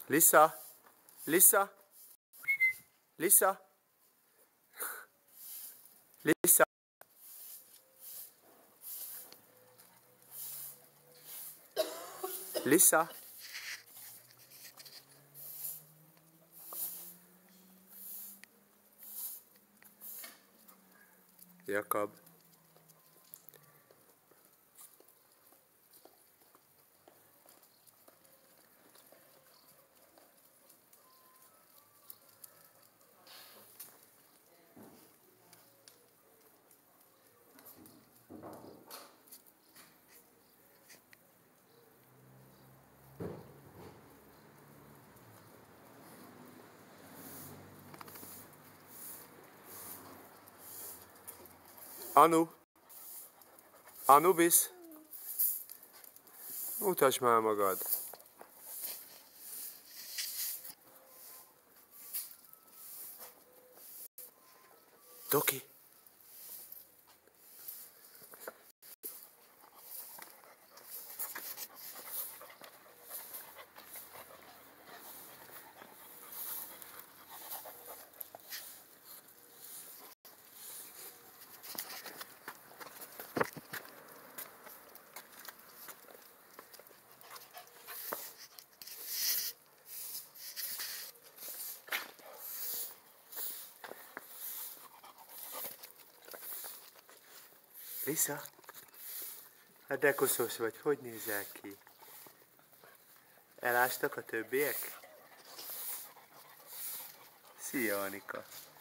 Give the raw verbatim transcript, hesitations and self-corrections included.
Lisa? Lisa? Lisa? Lisa? Lisa? Jakab. Anu? Anubis? Mutasd már magad. Doki? Lisa? Hát de koszos vagy, hogy nézel ki? Elástak a többiek? Szia, Anika!